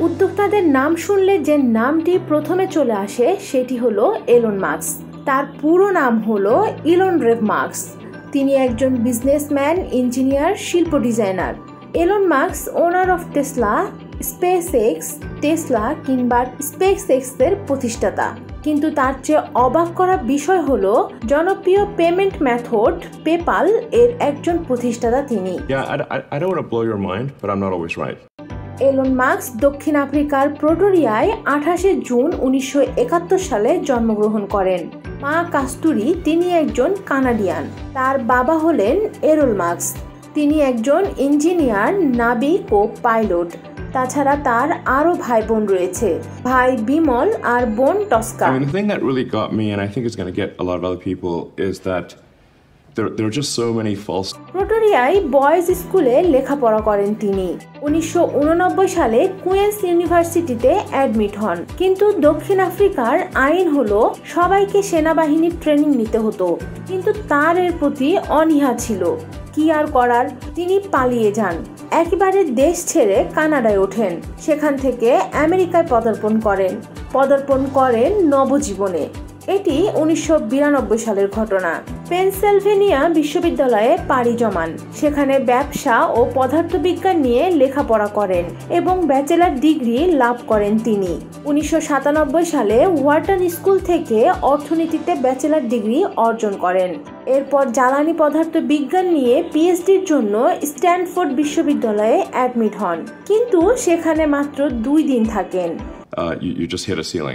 উদ্যোক্তাদের নাম শুনলে যে নামটি প্রথমে চলে আসে সেটি হলো এলন মাস্ক। তার পুরো নাম হলো ইলন রেভ মাস্ক। তিনি একজন বিজনেসম্যান, ইঞ্জিনিয়ার, শিল্প designer. Elon Musk owner of Tesla, SpaceX, Tesla কিংবা স্পেসএক্স এর প্রতিষ্ঠাতা। কিন্তু তার চেয়ে অবাক করা বিষয় হলো জনপ্রিয় পেমেন্ট মেথড পেপাল এর একজন প্রতিষ্ঠাতা তিনি। I don't want to blow your mind, but I'm not always right. Elon Musk দক্ষিণ আফ্রিকার প্রিটোরিয়ায় 28 জুন 1971 সালে জন্মগ্রহণ করেন। মা কাস্তুরি, তিনি একজন কানাডিয়ান। তার বাবা হলেন এরল মাস্ক। তিনি একজন ইঞ্জিনিয়ার, নাবিক ও পাইলট। তাছাড়া তার আরো ভাই বোন রয়েছে, ভাই বিমল আর বোন Tosca. The thing that really got me, and I think it's going to get a lot of other people, is that there are just so many false. প্রিটোরিয়ায় বয়েজ স্কুলে লেখাপড়া করেন তিনি। 1989 সালে কুইন্স ইউনিভার্সিটিতে অ্যাডমিট হন। কিন্তু দক্ষিণ আফ্রিকার আইন হলো সবাইকে সেনাবাহিনীর ট্রেনিং নিতে হতো, কিন্তু তার এর প্রতি অনীহা ছিল। কি আর করার, তিনি পালিয়ে যান। একেবারে দেশ ছেড়ে কানাডায় ওঠেন। সেখান থেকে আমেরিকায় পদার্পণ করেন নবজীবনে। এটি 1992 সালের ঘটনা। পেনসিলভেনিয়া বিশ্ববিদ্যালয়ে পাড়ি জমান। সেখানে ব্যবসা ও পদার্থবিজ্ঞান নিয়ে লেখাপড়া করেন এবং ব্যাচেলর ডিগ্রি লাভ করেন তিনি। 1997 সালে ওয়ার্টন স্কুল থেকে অর্থনীতিতে ব্যাচেলর ডিগ্রি অর্জন করেন। এরপর জ্বালানি পদার্থ বিজ্ঞান নিয়ে পিএইচডির জন্য স্ট্যানফোর্ড বিশ্ববিদ্যালয়ে অ্যাডমিট হন, কিন্তু সেখানে মাত্র 2 দিন থাকেন। You just hit a ceiling.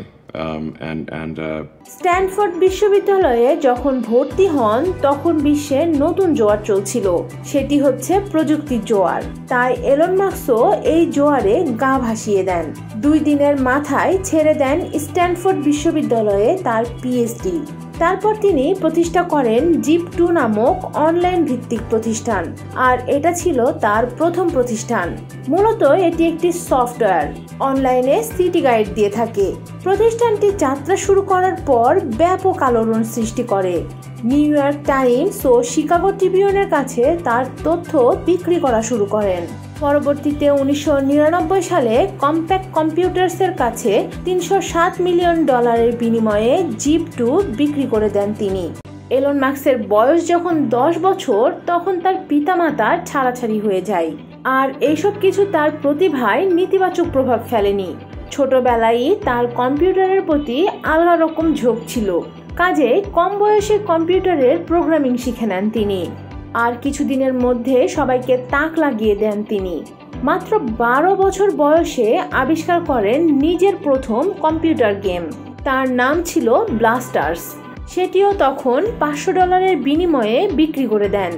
Stanford বিশ্ববিদ্যালয়ে যখন ভর্তি হন তখন বিশ্বে নতুন জোয়ার চলছিল, সেটি হচ্ছে প্রযুক্তির জোয়ার। তাই এলন মাস্কও এই জোয়ারে গা ভাসিয়ে দেন। 2 দিনের মাথায় ছেড়ে দেন স্ট্যানফোর্ড বিশ্ববিদ্যালয়ে তার পিএইচডি। তারপর তিনি প্রতিষ্ঠা করেন জিপ2 নামক অনলাইন ভিত্তিক প্রতিষ্ঠান, আর এটা ছিল তার প্রথম প্রতিষ্ঠান। মূলত এটি একটি সফটওয়্যার, অনলাইনে সিটি গাইড দিয়ে থাকে। প্রতিষ্ঠানটি যাত্রা শুরু করার পর ব্যাপক আলোড়ন সৃষ্টি করে। নিউ ইয়র্ক টাইমস ও শিকাগো ট্রিবিউনের কাছে তার তথ্য বিক্রি করা শুরু করেন। পরবর্তীতে 1999 সালে কম্প্যাক্ট কম্পিউটার্সের কাছে $307 মিলিয়ন বিনিময়ে জিপ2 বিক্রি করে দেন তিনি। এলন মাস্কের বয়স যখন 10 বছর, তখন তার পিতামাতা ছাড়াছাড়ি হয়ে যায়। আর এইসব কিছু তার প্রতিভায় নেতিবাচক প্রভাব ফেলেনি। ছোটবেলায় তার কম্পিউটারের প্রতি আলাদা রকম ঝোঁক ছিল। কাজে কম বয়সে কম্পিউটারের প্রোগ্রামিং শিখে নেন তিনি। আর কিছুদিনের মধ্যে সবাইকে তাক লাগিয়ে দেন তিনি। মাত্র 12 বছর বয়সে আবিষ্কার করেন নিজের প্রথম কম্পিউটার গেম। তার নাম ছিল ব্লাস্টার্স। সেটিও তখন $500 বিনিময়ে বিক্রি করে দেন।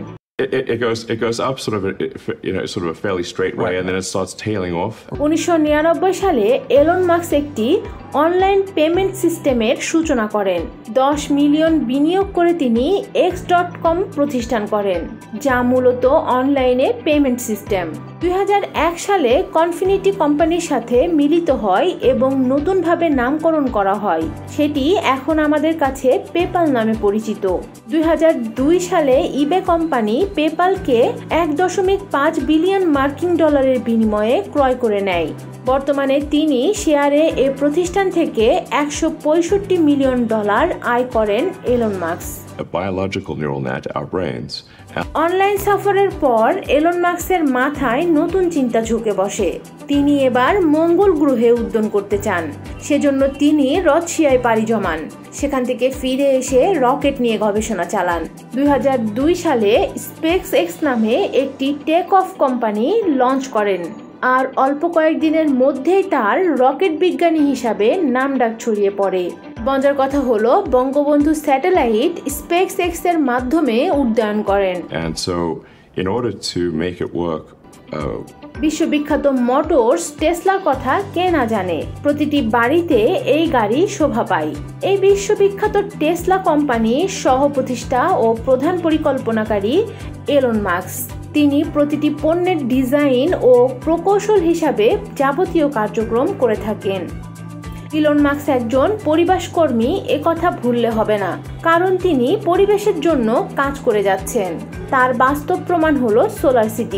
It goes up sort of a fairly straight way, and then it starts tailing off. 1999 সালে এলন মাস্ক একটি অনলাইন পেমেন্ট সিস্টেমের সূচনা করেন। 10 মিলিয়ন বিনিয়োগ করে তিনি x.com প্রতিষ্ঠান করেন, যা মূলত অনলাইনে পেমেন্ট সিস্টেম। 2001 সালে কনফিনিটি কোম্পানির সাথে মিলিত হয় এবং নতুনভাবে নামকরণ করা হয়। সেটি এখন আমাদের কাছে পেপাল নামে পরিচিত। 2002 সালে ইবে কোম্পানি পেপালকে $1.5 বিলিয়ন বিনিময়ে ক্রয় করে নেয়। বর্তমানে তিনি শেয়ারে এ প্রতিষ্ঠান থেকে $165 মিলিয়ন আয় করেন Elon Musk. Biological neural net, our brains. Online সফরের পর এলন মাস্কের মাথায় নতুন চিন্তা ঝুঁকে বসে। তিনি এবার মঙ্গল গ্রহে উদ্যান করতে চান। সেজন্য তিনি রাশিয়ায় পাড়ি জমান। সেখান থেকে ফিরে এসে রকেট নিয়ে গবেষণা চালান। 2002 সালে স্পেসএক্স নামে একটি টেক অফ কোম্পানি লঞ্চ করেন। আর অল্প কয়েকদিনের মধ্যেই তার রকেট বিজ্ঞানী হিসাবে নামডাক ছড়িয়ে পড়ে। মজার কথা হলো বঙ্গবন্ধু স্যাটেলাইট স্পেসএক্স এর মাধ্যমে উড্ডয়ন করেন। And so in order to make it work, বিশ্ববিখ্যাত মোটরস টেসলার কথা কে না জানে। প্রতিটি বাড়িতে এই গাড়ি শোভা পায়। এই বিশ্ববিখ্যাত টেসলা কোম্পানির সহ-প্রতিষ্ঠা ও প্রধান পরিকল্পনাকারী এলন মাস্ক। তিনি প্রতিটি পণ্যের ডিজাইন ও প্রকৌশল হিসাবে যাবতীয় কার্যক্রম করে থাকেন। এলন মাস্ক একজন পরিবেশকর্মী, একথা ভুললে হবে না, কারণ তিনি পরিবেশের জন্য কাজ করে যাচ্ছেন। তার বাস্তব প্রমাণ হলো সোলার সিটি,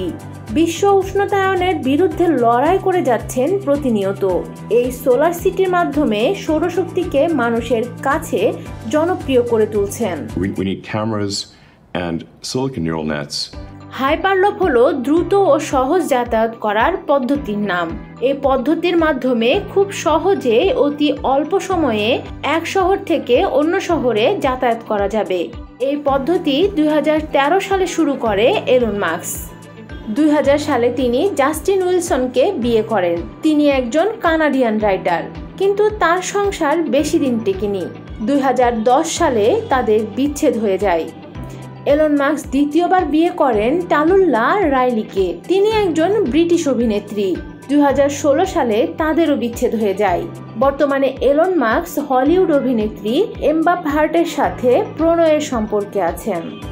বিশ্ব উষ্ণতায়নের বিরুদ্ধে লড়াই করে যাচ্ছেন প্রতিনিয়ত। এই সোলার সিটির মাধ্যমে সৌরশক্তিকে মানুষের কাছে জনপ্রিয় করে তুলছেন। We need cameras and silicon neural nets. Hyperloop হলো দ্রুত ও সহজ যাতায়াত করার পদ্ধতির নাম। এই পদ্ধতির মাধ্যমে খুব সহজে অতি অল্প সময়ে এক শহর থেকে অন্য শহরে যাতায়াত করা যাবে। এই পদ্ধতি 2013 সালে শুরু করে এলন মাস্ক। 2000 সালে তিনি জাস্টিন উইলসনকে বিয়ে করেন। তিনি একজন কানাডিয়ান রাইটার, কিন্তু তার সংসার বেশি দিন টেকেনি। 2010 সালে তাদের বিচ্ছেদ হয়ে যায়। এলন মাস্ক দ্বিতীয়বার বিয়ে করেন টালুল্লা রাইলিকে। তিনি একজন ব্রিটিশ অভিনেত্রী। 2016 সালে তাদেরও বিচ্ছেদ হয়ে যায়। বর্তমানে এলন মাস্ক হলিউড অভিনেত্রী এম্বা হার্টের সাথে প্রণয়ের সম্পর্কে আছেন।